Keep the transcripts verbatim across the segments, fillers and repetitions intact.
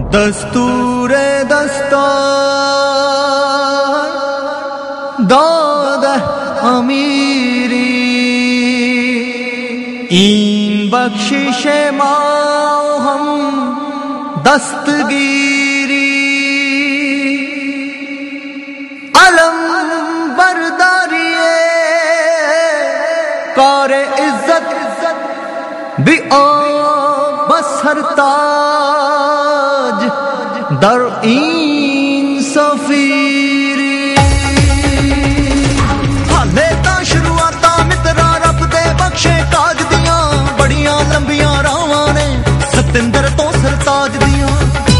दस्तूर दस्तार दाद अमीरी इन बख्शिश माओ हम दस्तगीरी अलम बरदारिए कारे इज्जत भी आ बसरताज दर इन सफीरी हाले ता शुरुआता मित्रा रब दे बख्शे ताज दियां बड़ियां लंबियां रावां ने सतिंदर तो सरताज दियां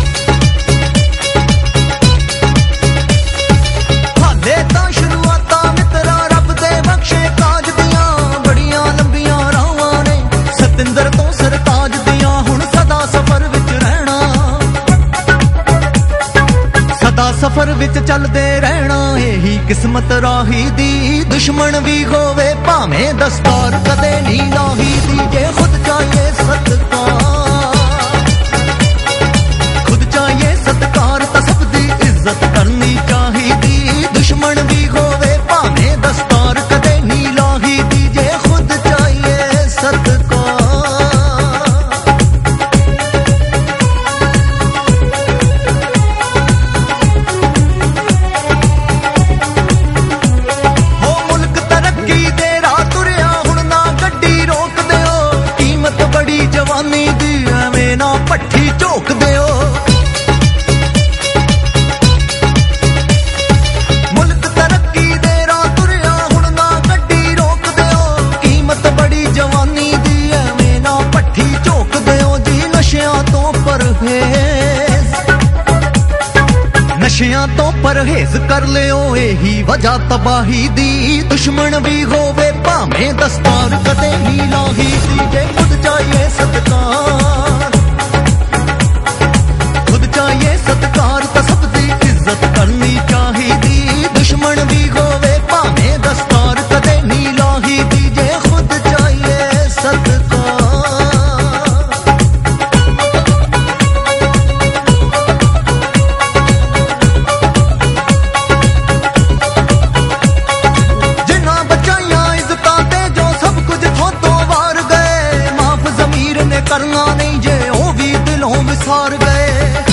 हाले ता शुरुआता मित्रा रब दे बख्शे ताज दियां बड़ियां लंबियां रावां ने सतिंदर तो सरताज दियां हुण सदा सफर विच रहना सदा सफर विच चलदे रहना यही किस्मत राही दी दुश्मन भी होवे भावें दस्तार कदे नी लाही दी जे खुद चाहिए सत्कार खुद चाहिए सत्कार तां सब दी इज्जत करनी चाहिदी दुश्मन भी होवे भावें दस्तार कदे नी लाही दी जे खुद चाहिए सत्कार जवानी दी एवें ना पट्ठी झोक दियो मुल्क तरक्की दे राह तुरिया हुण ना गड्डी रोक दियो कीमत बड़ी जवानी दी एवें ना पट्ठी झोक दियो जी नशियां तो परहेज नशियां तो परहेज कर लियो यही वजह तबाही दी दुश्मन भी होवे भावें दस्तार कदे नी लाही दी जे खुद चाहिए सत्कार खुद चाहिए सत्कार तां सब दी इज्जत करनी चाहिदी दुश्मन भी होवे भावें दस्तार कदे नी लाही दी जे खुद चाहिए सत्कार जिन्ना बचाइयां इज्जतां ते जो सब कुछ थोतों वार गए माफ जमीर ने करना नहीं जे ओ भी दिलों विसार गए